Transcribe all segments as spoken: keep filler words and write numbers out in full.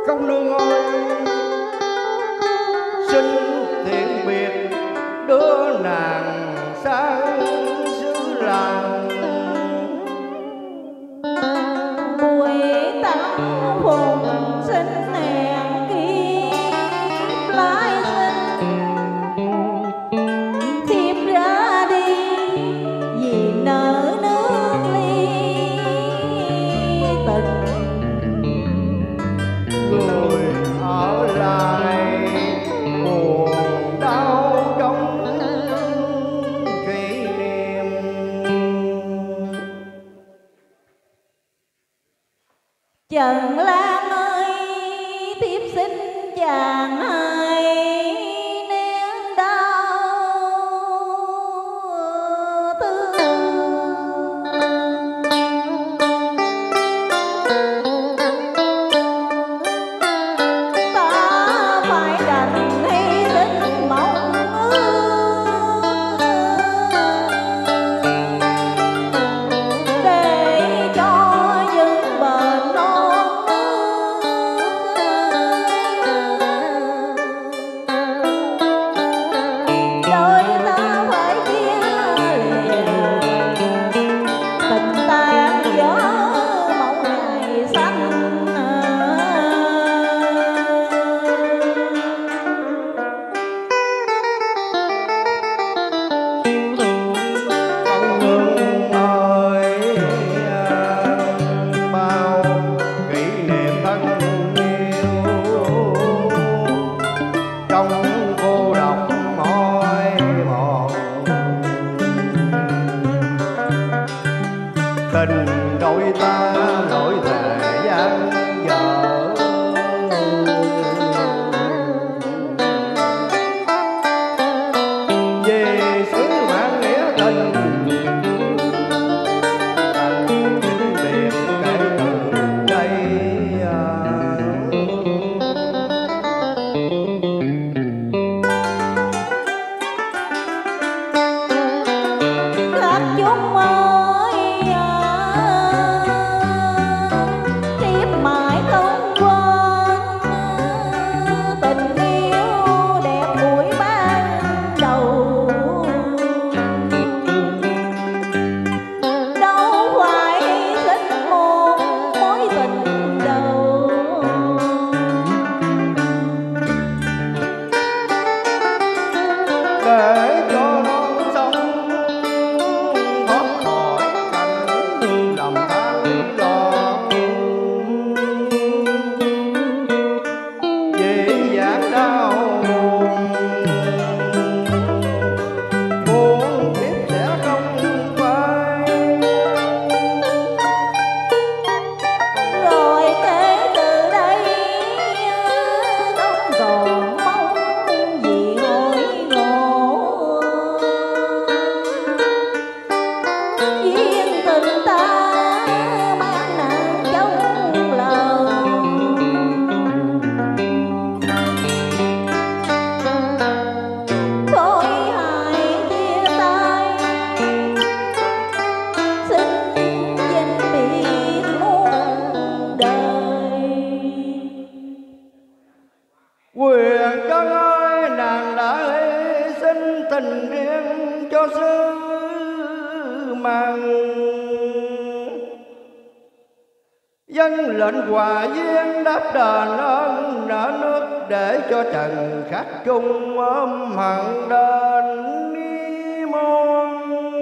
công nương ơi, xin tiễn biệt đứa nàng sang xứ làng. Buổi tắm phùng sinh hẹn kiếp lai sinh, thiếp ra đi vì nợ nước ly tình. Người ở lại buồn đau trong kỷ niệm. Trần Lan ơi, thiếp xin chàng hãy nén đau thương. Ta phải đành hy sinh mong ước để cho những bền non đôi ta phải chia lìa tình tan gió mong ngày xanh. Công nương ơi, bao kỷ niệm thân yêu trong cô độc mỏi mòn. Tình đôi ta lỗi thề gian dở, về xứ mạng nghĩa tình đành vĩnh biệt kể từ đây. Khách chúng ơi, thiếp mãi không quên tình yêu đẹp buổi ban đầu. Đâu phải hy sinh một mối tình đầu, Để cho non sông thoát khỏi cảnh lầm than đòn. Vì dáng đau buồn, buồn tiếp sẽ không phai. rồi kể từ đây không còn mong gì hối ngộ. Duyên tình ta mang nặng trong lòng, thôi hãy chia tay, xin vĩnh biệt muôn đời. Quyền Trân ơi, nàng đã hy sinh tình riêng cho xứ mạng. Dân lệnh hòa viên đáp đền ơn nợ nước, để cho trần khách chung ôm hận đền ni môn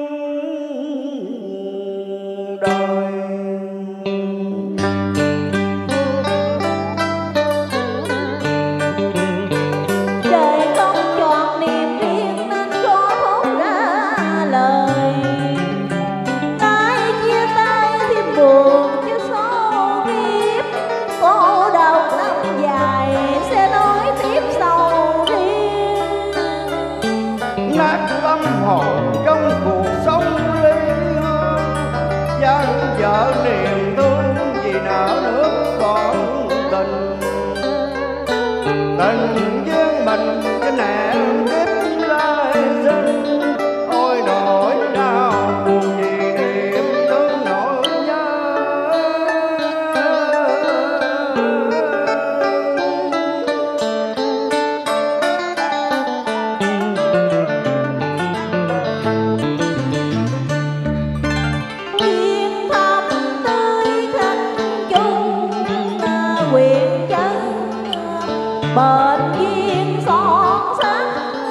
đời. Để không chọn niềm riêng nên cho thốt ra lời, nói chia tay thì buồn chứ số kiếp cô độc năm dài sẽ nói tiếp sầu riêng. Nát tâm hồn trong cuộc sống ly hôn, gian dở niềm thương vì nợ nước còn tình. Tình duyên mình cái nạn kiếp lai sinh, ôi nỗi đau buồn vì niềm thương nỗi nhớ. bền duyên son sắc.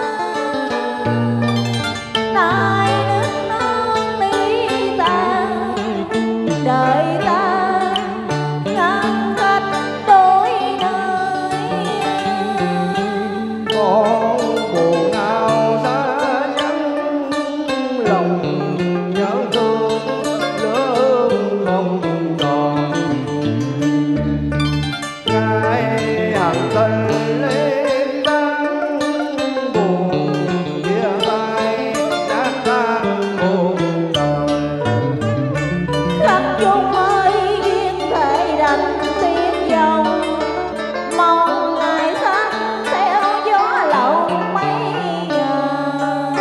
Nay nước non đi ta đợi ta ngăn cách đôi nơi. Con buồn nào xa nhắn lòng nhớ thương lớn không còn. Ngày hận tình lên đắng buồn chia tay đã tan buồn đời. Khắc chung ơi duyên thể đành tiếng dòng, mong ngày xanh theo gió lộng mây ngàn.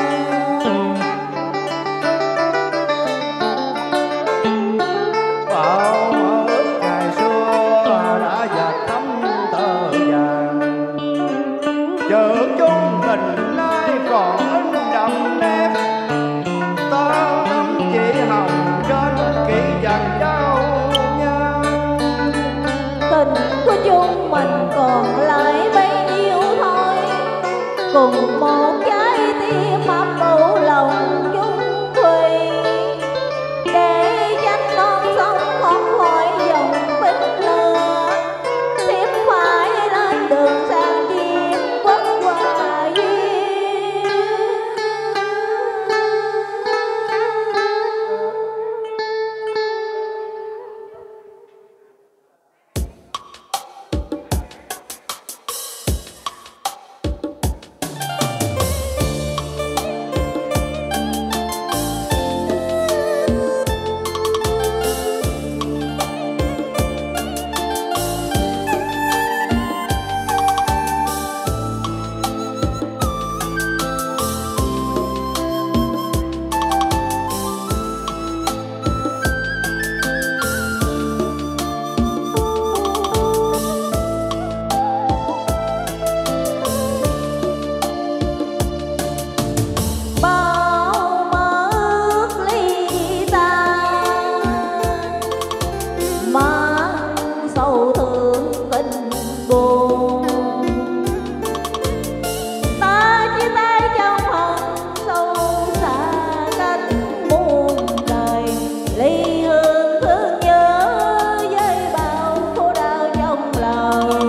Bao mơ ước ngày xưa đã dạt thấm tơ vàng, chợ chung tình nay còn in đậm nét. Ta tâm chỉ hồng trên kỷ dặn trao nhau. Tình của chúng mình còn lại bấy nhiêu thôi, cùng một trái tim ấp ủ lòng chung thủy, để danh non sông không khỏi dòng bích lửa. Thiếp phải lên đường sang diêm quốc hòa duyên. Bao mơ ước ly ta mang sầu thương tình buồn. Ta chia tay trong hận sâu xa cách muôn đời, ly hương thương nhớ với bao khổ đau trong lòng.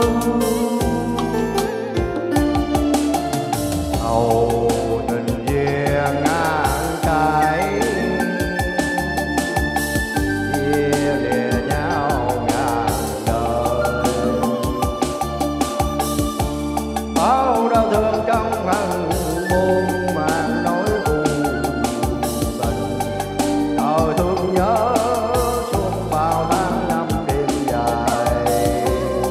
Hầu tình duyên ngang trái, chia lìa nhau ngàn đời. Bao đau thương trong hận buồn mang nỗi buồn tình, đời thương nhớ suốt bao tháng năm đêm dài.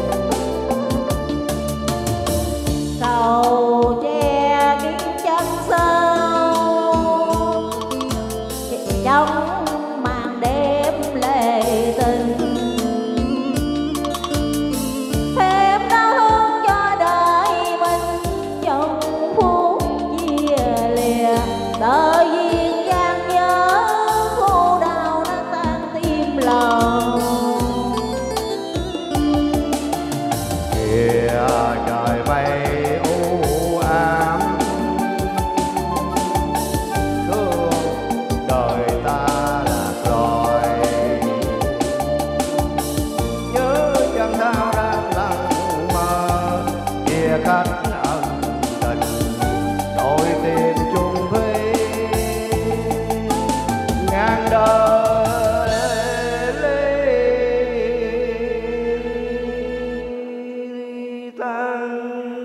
Cầu che kín chân sâu trong màn đêm lệ tình, thêm đau thương cho đời mình trong phút chia lìa. Đời duyên gian nhớ khổ đau đã tan tim lòng. Kìa trời mây u ám, thương đời ta lạc rồi. Nhớ chẳng sao đang lặng mơ, chia cách ân tình đôi tim chung thủy. Ngàn đời ly tan.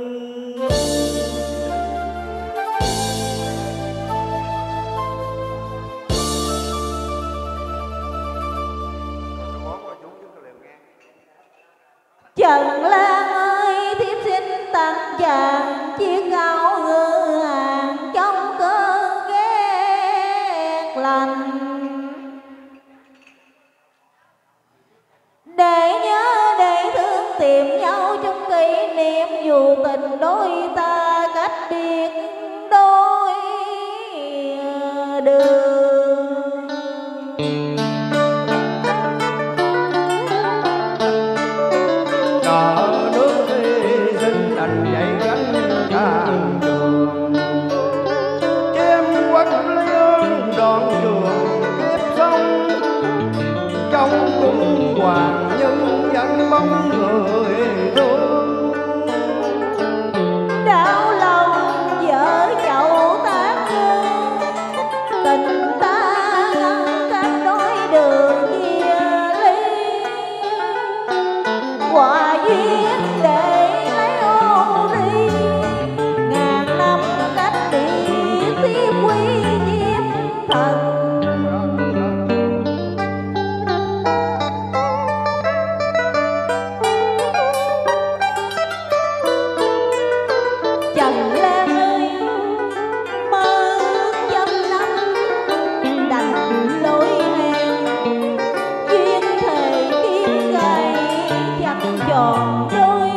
Trần Lan ơi, thiếp xin tặng chàng chiếc áo ngựa hàng trong cơn ghét lạnh, để nhớ để thương tìm nhau trong kỷ niệm, dù tình đôi ta cách biệt đôi đường. Cờ nước hy sinh đành hoàng nhưng vẫn bóng người thương. Đau lòng vợ chậu tan hương, tình ta ngăn cách đôi đường chia ly. Quả duyên để lấy ô ri, ngàn năm cách biệt tiếp quý diêm thần. Trần Lan ơi, mơ ước trăm năm đành lối hẹn, duyên thề kiếp gầy chẳng tròn đôi.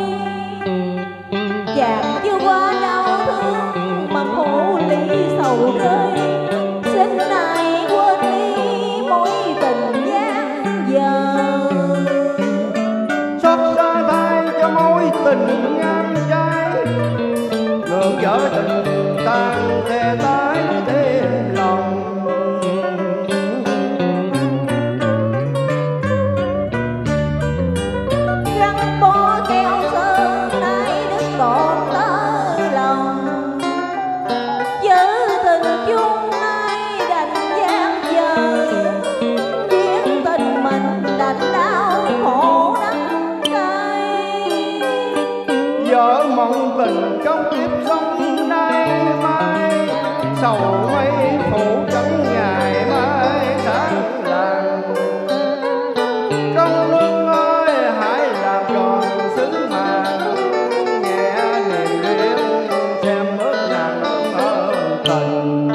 Chàng chưa qua đau thương mà khổ ly sầu rơi, xin nay quên đi mối tình gian dở. Xót xa thay cho mối tình ngang trái, ngược vỡ tình tan thề tái thêm lòng. Gắn bó keo sơn nay đứt còn tơ lòng, giữ tình chung nay đành gian dở. Duyên tình mình đành đau khổ đắng cay, Vợ mộng tình trong kiếp sống nay mai, sầu mây phủ trắng ngày mai sáng làng. Công nương ơi hãy làm tròn sứ mạng, nhẹ niềm riêng xem ước nặng ở tình.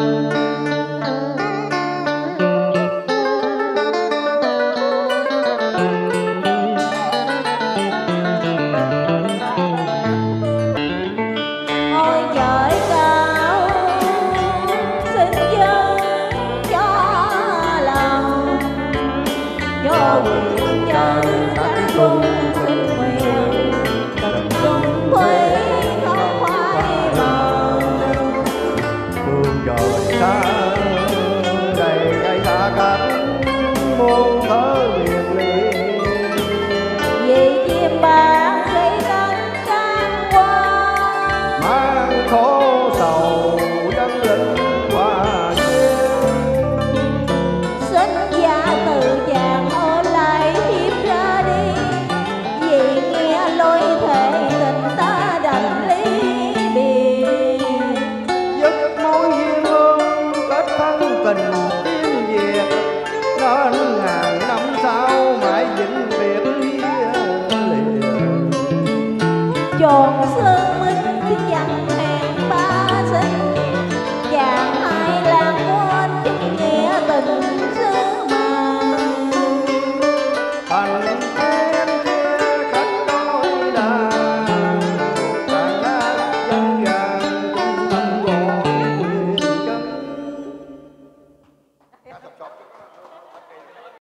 ôi trời cao xin dâng cho lòng, cho quyền chân cánh cung xin nguyện tình chung thủy không phai mờ. Phương trời xa đầy cây xa cánh muôn thớ liền liền. Vì chim bạn gây cánh can qua, Mang khổ sầu dân linh qua duyên. xin gia từ chàng ở lại hiếp ra đi. Vì nghe lối thề tình ta đành ly biệt, Dứt mối duyên hương kết thân tình tiếng Việt, nên ngàn năm sau mãi vĩnh biệt chia lìa. tròn xương